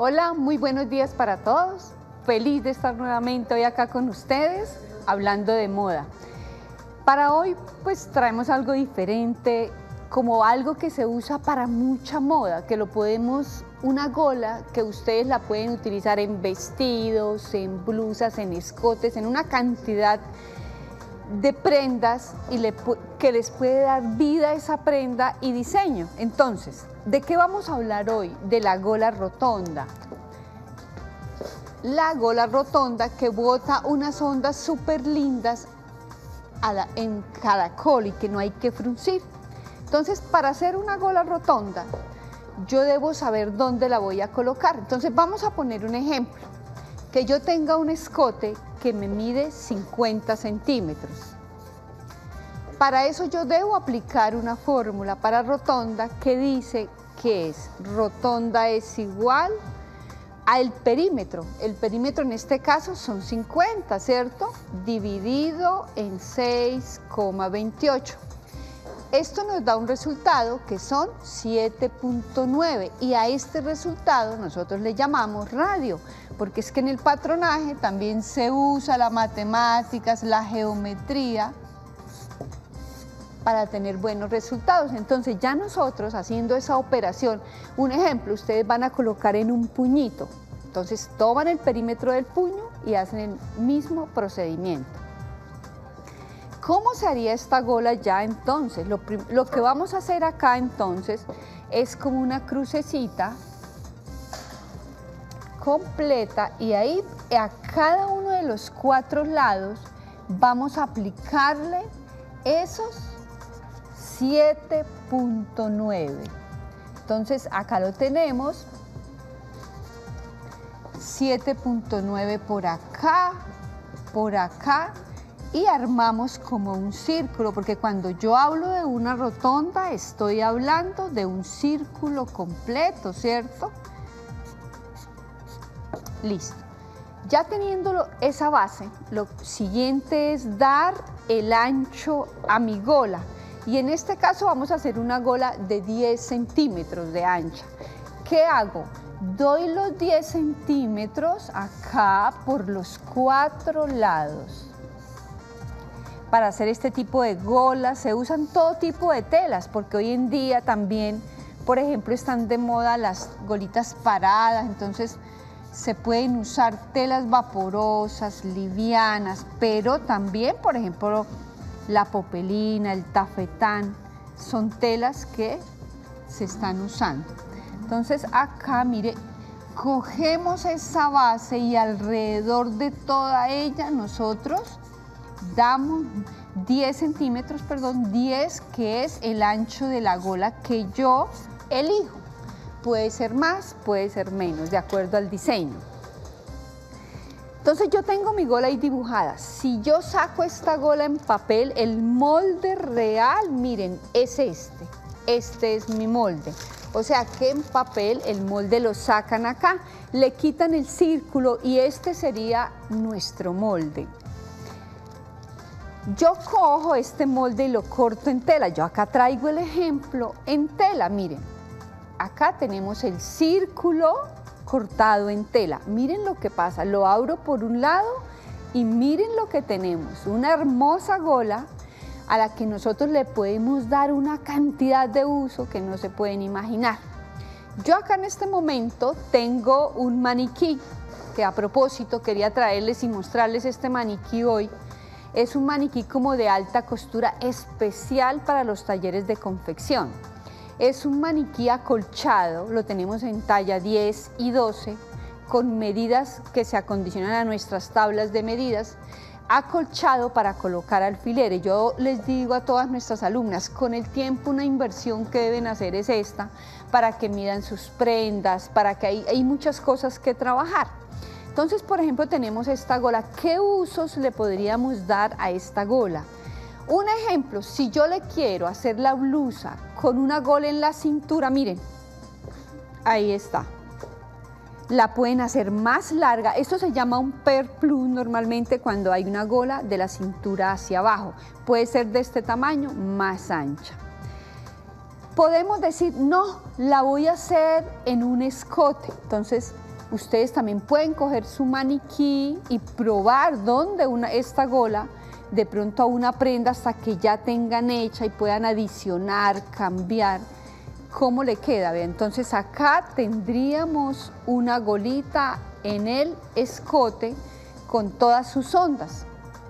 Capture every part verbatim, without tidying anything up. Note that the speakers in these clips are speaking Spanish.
Hola, muy buenos días para todos. Feliz de estar nuevamente hoy acá con ustedes, hablando de moda. Para hoy, pues traemos algo diferente, como algo que se usa para mucha moda, que lo podemos, una gola que ustedes la pueden utilizar en vestidos, en blusas, en escotes, en una cantidad de prendas y le, que les puede dar vida a esa prenda y diseño. Entonces, ¿de qué vamos a hablar hoy? De la gola rotonda. La gola rotonda que bota unas ondas súper lindas a la, en caracol y que no hay que fruncir. Entonces, para hacer una gola rotonda, yo debo saber dónde la voy a colocar. Entonces, vamos a poner un ejemplo. Que yo tenga un escote que me mide cincuenta centímetros. Para eso yo debo aplicar una fórmula para rotonda que dice que es rotonda es igual al perímetro. El perímetro en este caso son cincuenta, ¿cierto? Dividido en seis coma veintiocho. Esto nos da un resultado que son siete punto nueve y a este resultado nosotros le llamamos radio, porque es que en el patronaje también se usa las matemáticas, la geometría para tener buenos resultados. Entonces ya nosotros haciendo esa operación, un ejemplo, ustedes van a colocar en un puñito, entonces toman el perímetro del puño y hacen el mismo procedimiento. ¿Cómo se haría esta gola ya entonces? Lo, lo que vamos a hacer acá entonces es como una crucecita completa y ahí a cada uno de los cuatro lados vamos a aplicarle esos siete punto nueve. Entonces acá lo tenemos, siete punto nueve por acá, por acá, y armamos como un círculo, porque cuando yo hablo de una rotonda estoy hablando de un círculo completo, ¿cierto? Listo. Ya teniendo esa base, lo siguiente es dar el ancho a mi gola. Y en este caso vamos a hacer una gola de diez centímetros de ancha. ¿Qué hago? Doy los diez centímetros acá por los cuatro lados. Para hacer este tipo de golas se usan todo tipo de telas, porque hoy en día también, por ejemplo, están de moda las golitas paradas, entonces se pueden usar telas vaporosas, livianas, pero también, por ejemplo, la popelina, el tafetán, son telas que se están usando. Entonces acá, mire, cogemos esa base y alrededor de toda ella nosotros damos diez centímetros, perdón, diez, que es el ancho de la gola que yo elijo. Puede ser más, puede ser menos, de acuerdo al diseño. Entonces yo tengo mi gola ahí dibujada. Si yo saco esta gola en papel, el molde real, miren, es este. Este es mi molde. O sea que en papel el molde lo sacan acá, le quitan el círculo y este sería nuestro molde. Yo cojo este molde y lo corto en tela. Yo acá traigo el ejemplo en tela, miren. Acá tenemos el círculo cortado en tela. Miren lo que pasa, lo abro por un lado y miren lo que tenemos. Una hermosa gola a la que nosotros le podemos dar una cantidad de uso que no se pueden imaginar. Yo acá en este momento tengo un maniquí, que a propósito quería traerles y mostrarles este maniquí hoy. Es un maniquí como de alta costura especial para los talleres de confección. Es un maniquí acolchado, lo tenemos en talla diez y doce, con medidas que se acondicionan a nuestras tablas de medidas, acolchado para colocar alfileres. Yo les digo a todas nuestras alumnas, con el tiempo una inversión que deben hacer es esta, para que midan sus prendas, para que hay, hay muchas cosas que trabajar. Entonces, por ejemplo, tenemos esta gola. ¿Qué usos le podríamos dar a esta gola? Un ejemplo, si yo le quiero hacer la blusa con una gola en la cintura, miren, ahí está. La pueden hacer más larga. Esto se llama un perplus normalmente cuando hay una gola de la cintura hacia abajo. Puede ser de este tamaño, más ancha. Podemos decir, no, la voy a hacer en un escote. Entonces, Ustedes también pueden coger su maniquí y probar dónde una, esta gola, de pronto a una prenda hasta que ya tengan hecha y puedan adicionar, cambiar, cómo le queda. ¿Ve? Entonces acá tendríamos una golita en el escote con todas sus ondas.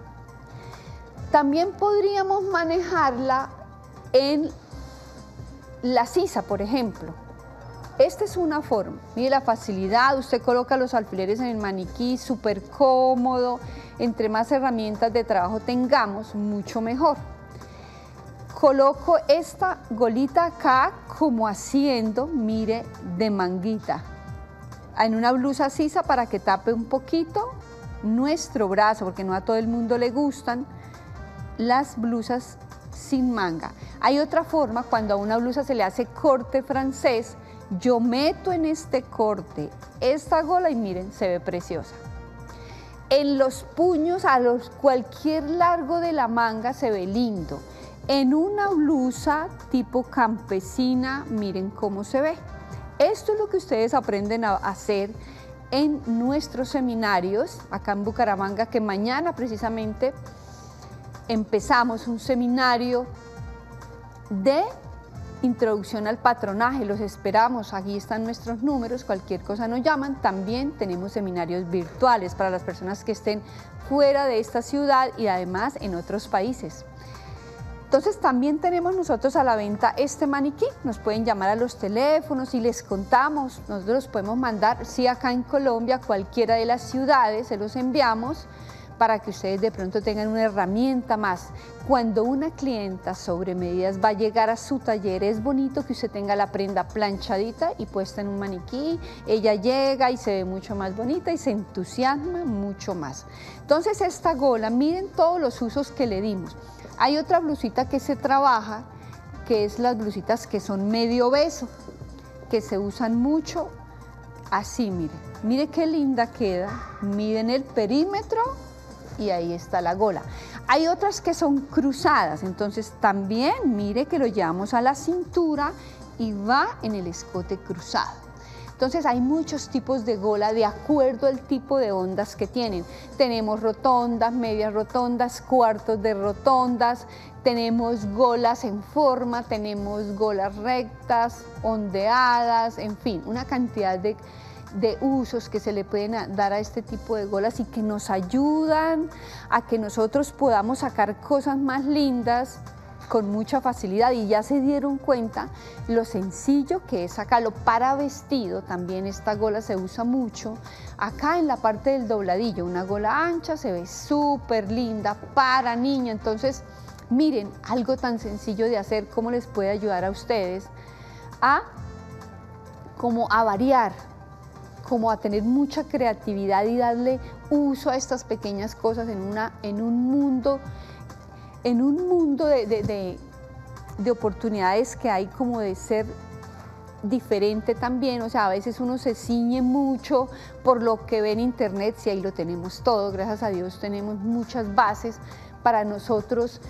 También podríamos manejarla en la sisa, por ejemplo. Esta es una forma, mire la facilidad, usted coloca los alfileres en el maniquí, súper cómodo, entre más herramientas de trabajo tengamos, mucho mejor. Coloco esta golita acá como haciendo, mire, de manguita, en una blusa sisa para que tape un poquito nuestro brazo, porque no a todo el mundo le gustan las blusas sin manga. Hay otra forma, cuando a una blusa se le hace corte francés, yo meto en este corte esta gola y miren, se ve preciosa. En los puños, a los cualquier largo de la manga se ve lindo. En una blusa tipo campesina, miren cómo se ve. Esto es lo que ustedes aprenden a hacer en nuestros seminarios acá en Bucaramanga, que mañana precisamente empezamos un seminario de introducción al patronaje. Los esperamos, aquí están nuestros números, cualquier cosa nos llaman. También tenemos seminarios virtuales para las personas que estén fuera de esta ciudad y además en otros países. Entonces también tenemos nosotros a la venta este maniquí, nos pueden llamar a los teléfonos y les contamos, nosotros los podemos mandar, sí, acá en Colombia, cualquiera de las ciudades, se los enviamos para que ustedes de pronto tengan una herramienta más. Cuando una clienta sobre medidas va a llegar a su taller, es bonito que usted tenga la prenda planchadita y puesta en un maniquí, ella llega y se ve mucho más bonita y se entusiasma mucho más. Entonces esta gola, miren todos los usos que le dimos. Hay otra blusita que se trabaja, que es las blusitas que son medio beso, que se usan mucho así, mire, mire qué linda queda, miren el perímetro y ahí está la gola. Hay otras que son cruzadas, entonces también mire que lo llevamos a la cintura y va en el escote cruzado. Entonces hay muchos tipos de gola de acuerdo al tipo de ondas que tienen. Tenemos rotondas, medias rotondas, cuartos de rotondas, tenemos golas en forma, tenemos golas rectas, ondeadas, en fin, una cantidad de, de usos que se le pueden dar a este tipo de golas y que nos ayudan a que nosotros podamos sacar cosas más lindas con mucha facilidad. Y ya se dieron cuenta lo sencillo que es sacarlo. Para vestido también esta gola se usa mucho acá en la parte del dobladillo, una gola ancha, se ve súper linda para niña. Entonces miren, algo tan sencillo de hacer, cómo les puede ayudar a ustedes a como a variar, como a tener mucha creatividad y darle uso a estas pequeñas cosas en, una, en un mundo en un mundo de, de, de, de oportunidades que hay, como de ser diferente también. O sea, a veces uno se ciñe mucho por lo que ve en internet, si ahí lo tenemos todo, gracias a Dios tenemos muchas bases para nosotros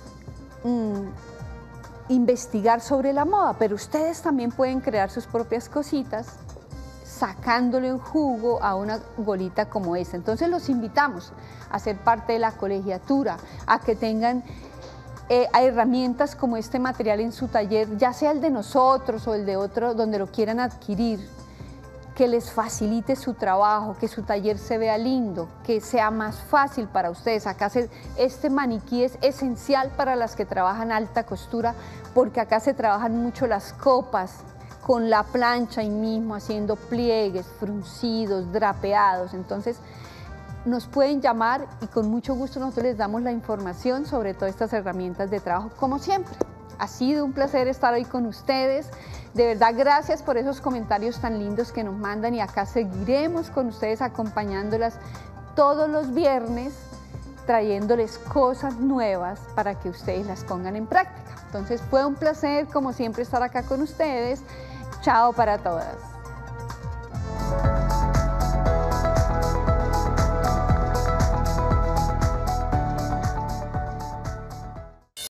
mmm, investigar sobre la moda, pero ustedes también pueden crear sus propias cositas sacándole un jugo a una golita como esta. Entonces los invitamos a ser parte de la colegiatura, a que tengan eh, herramientas como este material en su taller, ya sea el de nosotros o el de otro, donde lo quieran adquirir, que les facilite su trabajo, que su taller se vea lindo, que sea más fácil para ustedes. Acá se, este maniquí es esencial para las que trabajan alta costura, porque acá se trabajan mucho las copas, con la plancha ahí mismo, haciendo pliegues, fruncidos, drapeados. Entonces nos pueden llamar y con mucho gusto nosotros les damos la información sobre todas estas herramientas de trabajo, como siempre. Ha sido un placer estar hoy con ustedes. De verdad, gracias por esos comentarios tan lindos que nos mandan, y acá seguiremos con ustedes acompañándolas todos los viernes, trayéndoles cosas nuevas para que ustedes las pongan en práctica. Entonces fue un placer, como siempre, estar acá con ustedes. Chao para todas.